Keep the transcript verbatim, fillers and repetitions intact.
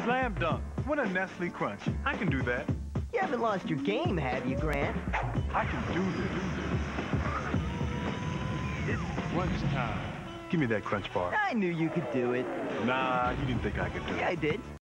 Slam dunk. Win a Nestle Crunch. I can do that. You haven't lost your game, have you, Grant? I can do this. It's crunch time. Give me that Crunch bar. I knew you could do it. Nah, you didn't think I could do it. Yeah, I did.